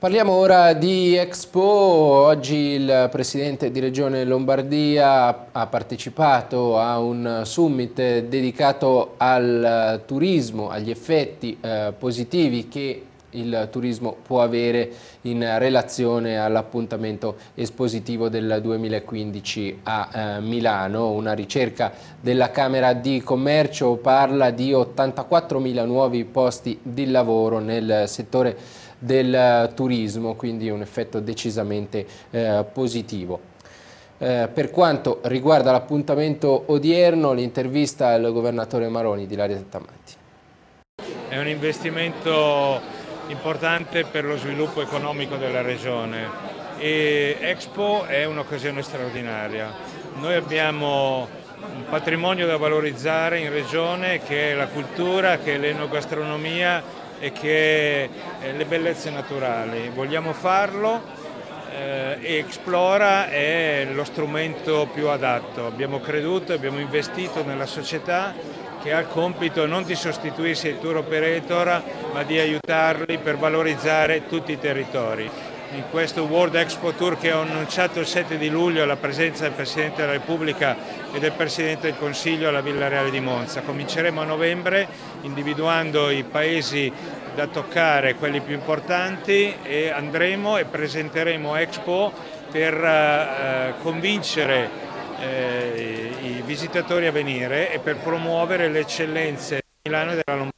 Parliamo ora di Expo. Oggi il Presidente di Regione Lombardia ha partecipato a un summit dedicato al turismo, agli effetti positivi che il turismo può avere in relazione all'appuntamento espositivo del 2015 a Milano. Una ricerca della Camera di Commercio parla di 84.000 nuovi posti di lavoro nel settore del turismo, quindi un effetto decisamente positivo. Per quanto riguarda l'appuntamento odierno, l'intervista al governatore Maroni di Ilaria Tettamatti. È un investimento importante per lo sviluppo economico della regione e Expo è un'occasione straordinaria. Noi abbiamo un patrimonio da valorizzare in regione che è la cultura, che è l'enogastronomia e che le bellezze naturali. Vogliamo farlo e Explora è lo strumento più adatto. Abbiamo creduto, abbiamo investito nella società che ha il compito non di sostituirsi ai tour operator ma di aiutarli per valorizzare tutti i territori. In questo World Expo Tour che ho annunciato il 7 di luglio alla presenza del Presidente della Repubblica e del Presidente del Consiglio alla Villa Reale di Monza. Cominceremo a novembre individuando i paesi da toccare, quelli più importanti, e andremo e presenteremo Expo per convincere i visitatori a venire e per promuovere le eccellenze di Milano e della Lombardia.